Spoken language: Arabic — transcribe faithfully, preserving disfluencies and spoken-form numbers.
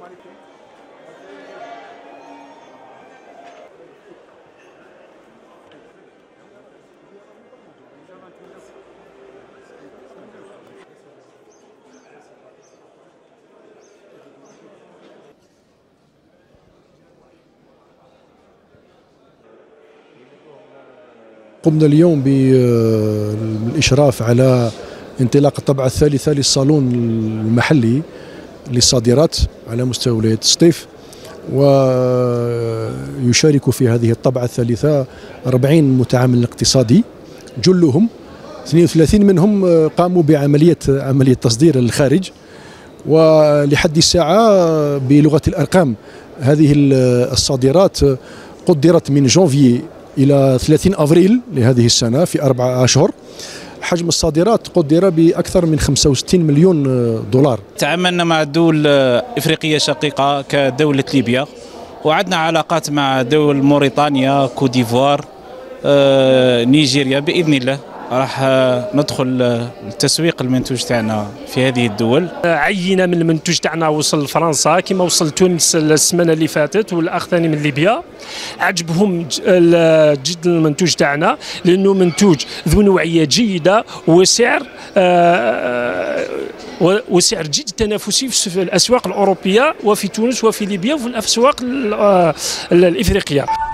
قمنا اليوم بالإشراف على انطلاق الطبعة الثالثة للصالون المحلي للصادرات على مستوى ولاية السطيف، ويشارك في هذه الطبعة الثالثة أربعين متعامل اقتصادي، جلهم اثنين وثلاثين منهم قاموا بعملية عملية تصدير للخارج. ولحد الساعة بلغة الأرقام هذه الصادرات قدرت من جانفي إلى ثلاثين أفريل لهذه السنة في أربعة أشهر. حجم الصادرات قدر بأكثر من خمسة وستين مليون دولار. تعاملنا مع دول إفريقية شقيقة كدولة ليبيا، وعندنا علاقات مع دول موريتانيا، كوديفوار، نيجيريا. بإذن الله راح ندخل تسويق المنتوج تاعنا في هذه الدول. عينه من المنتوج تاعنا وصل لفرنسا كما وصل تونس السمانه اللي فاتت، والاخ ثاني من ليبيا. عجبهم جدا المنتوج تاعنا لانه منتوج ذو نوعيه جيده وسعر وسعر جد تنافسي في الاسواق الاوروبيه وفي تونس وفي ليبيا وفي الاسواق الافريقيه.